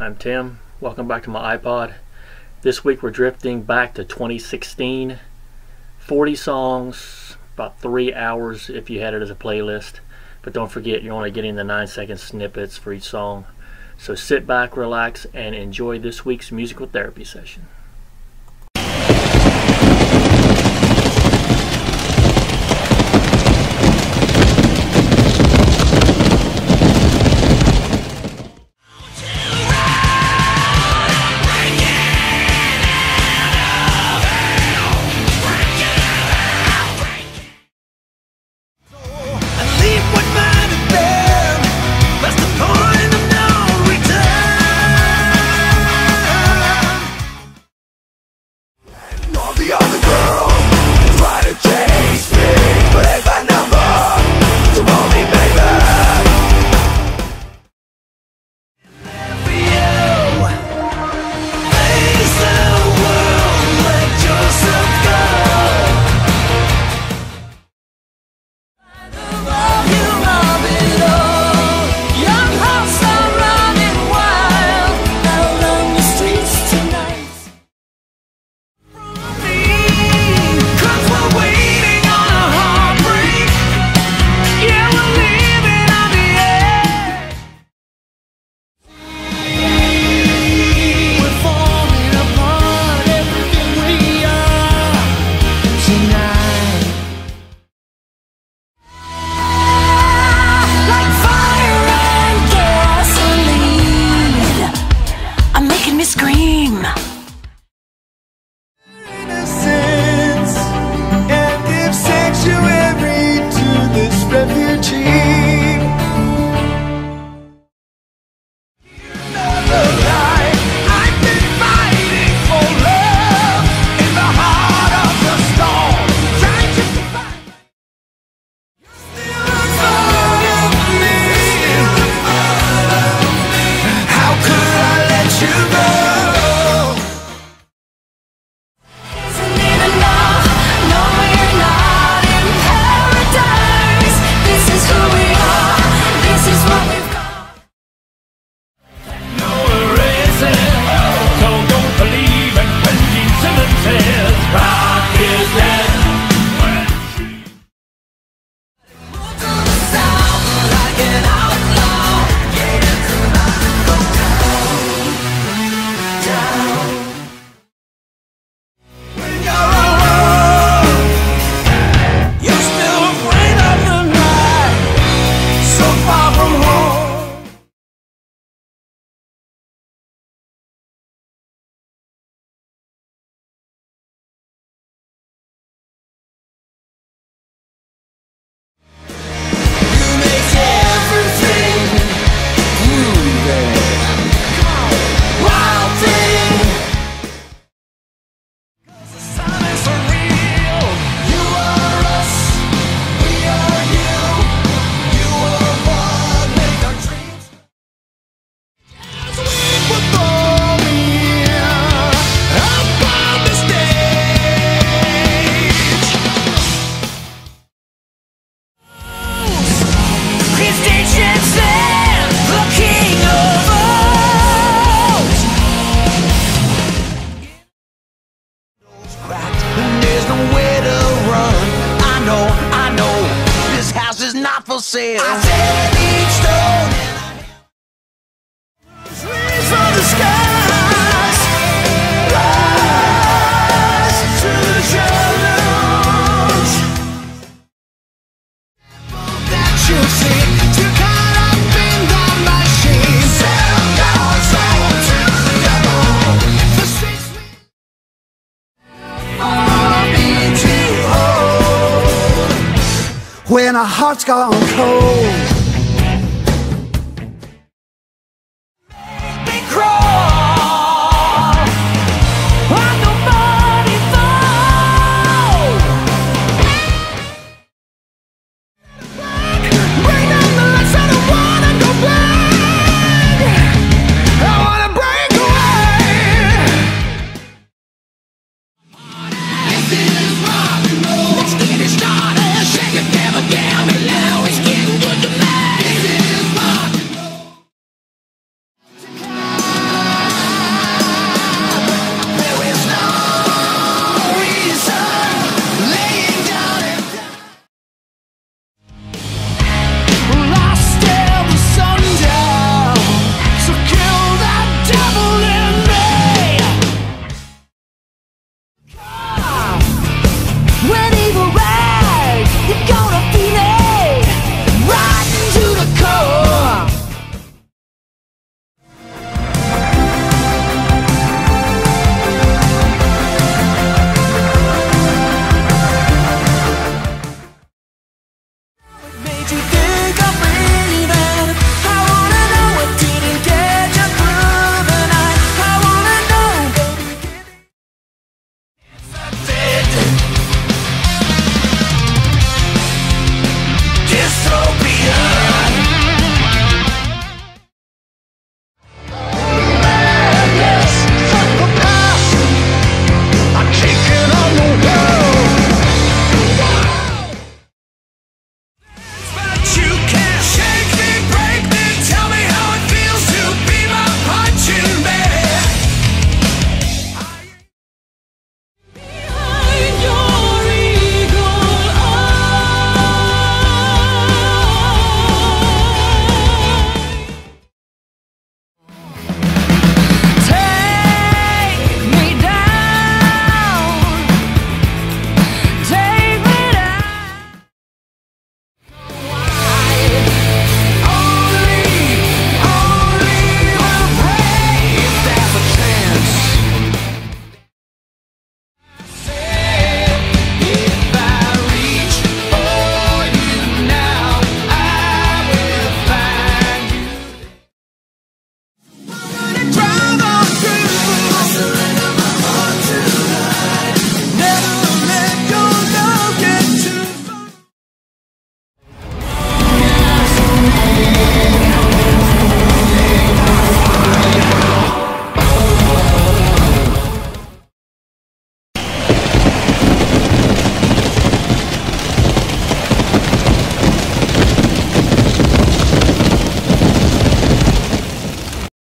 I'm Tim. Welcome back to my iPod. This week we're drifting back to 2016. 40 songs, about 3 hours if you had it as a playlist. But don't forget, you're only getting the 9-second snippets for each song. So sit back, relax, and enjoy this week's musical therapy session. For sale. I said each stone and from the skies, rise to the shadows that you see, to cut up in the machine. Sell your soul to the devil. The streets are being too old when our hearts gone cold.